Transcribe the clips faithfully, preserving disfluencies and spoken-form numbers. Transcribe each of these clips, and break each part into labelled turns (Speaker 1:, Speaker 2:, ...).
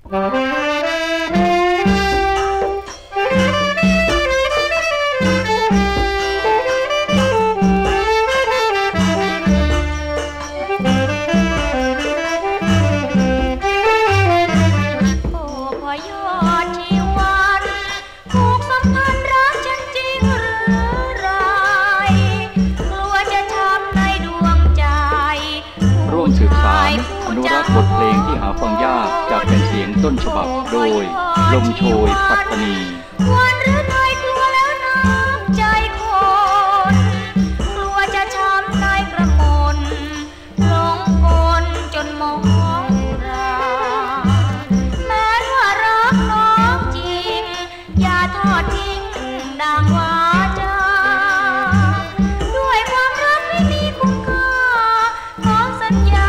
Speaker 1: อนุรักษ์บทเพลงที่หาฟังยากจากเป็นเสียงต้นฉบับโดยลมโชยปัตตานี
Speaker 2: วันหรือไทยกลัวแล้วน้ำใจคนกลัวจะช้ำในกระมนหลงกลจนมองราแม้ว่ารักน้องจริงอย่าทอดทิ้งดังวาจาด้วยความรักไม่มีคุณค่าขอสัญญา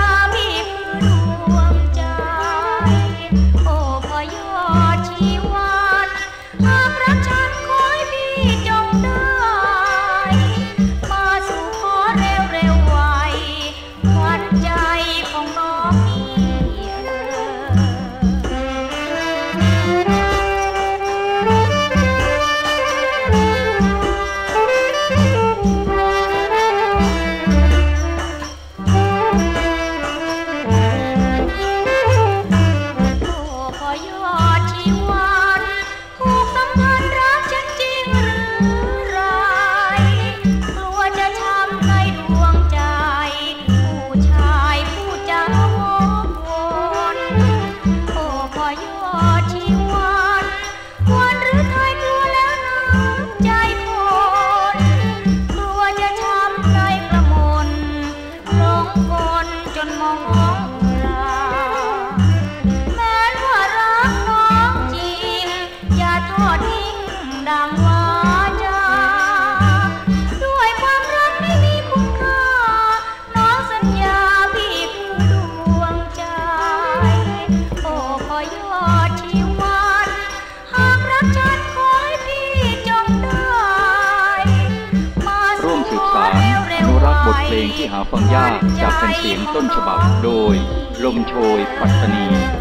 Speaker 2: ดังวาจาด้วยความรักไม่มีคุณค่าน้องสัญญาพี่คือดวงใจโอ้ขอยอดชีวันหากรักฉันขอให้พี่จงได้
Speaker 1: ร่วมสืบสานอนุรักษ์บทเพลงที่หาฟังยากจากเป็นเสียงต้นฉบับโดยลมโชยปัตตานี